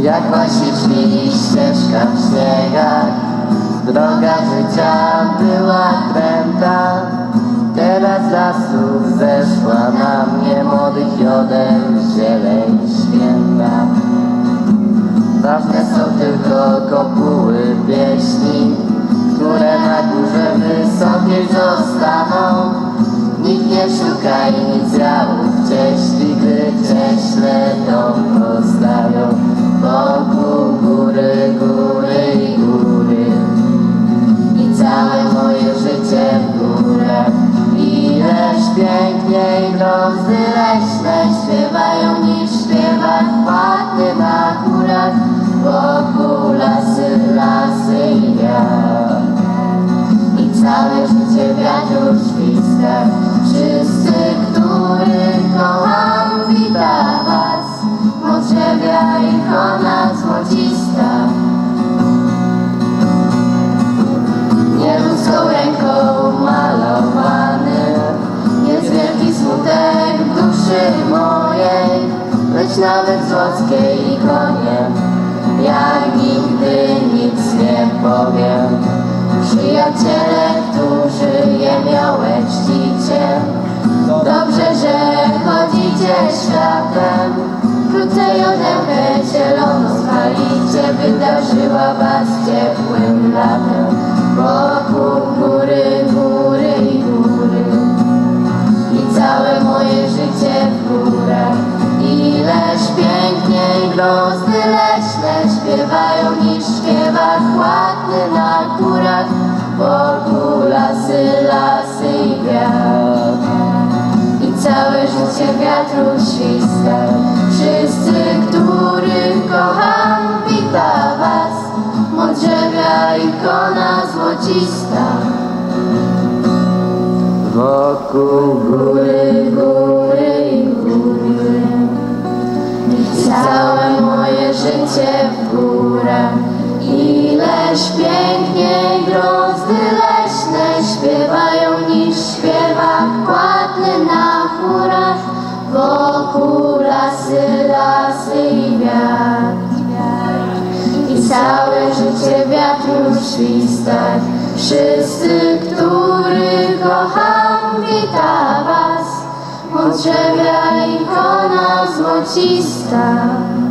Jak właśnie szli ścieżka w śniegach, droga życia była kręta. Teraz z lasów zeszła na mnie młodych jodel zieleń święta. Ważne są tylko kopuły pieśni, które na górze wysokiej zostaną. Nikt nie szuka inicjałów cieśli, gdy cieśle dom postawią. Wokół góry, góry i góry, i całe moje życie w górę. Ileż piękniej gwiazdy leśne śpiewają niż śpiewak płatny na górach. Wokół lasy, lasy i wiatr, i całe życie wiatru śwista. Wszyscy, których kocham, wita was, modrzewia ikona złocista. Nieludzką ręką malowany jest wielki smutek duszy mojej, lecz nawet złockiej ikonie ja nigdy nic nie powiem. Przyjaciele, którzy je miałe czcicie, dobrze, że chodzicie światem. Wkrótce jodełkę zieloną spalicie, wydarzyła was ciepłym latem. Wokół góry, góry i góry, i całe moje życie w górach. Ileż piękniej gwiazdy leśne śpiewają niż śpiewak płatny na górach. Wokół lasy, lasy i wiatr, i całe życie wiatru śwista. Wszyscy, których kocham, wita was, modrzewia ikona złocista. Wokół góry, góry i góry, i całe moje życie w górach. Ileż piękniej gwiazdy leśne śpiewają niż śpiewak płatny na chmurach. Wokół lasy, lasy i wiatr, i całe życie wiatru świstać. Wszyscy, których kocham, wita was, modrzewia ikona złocista.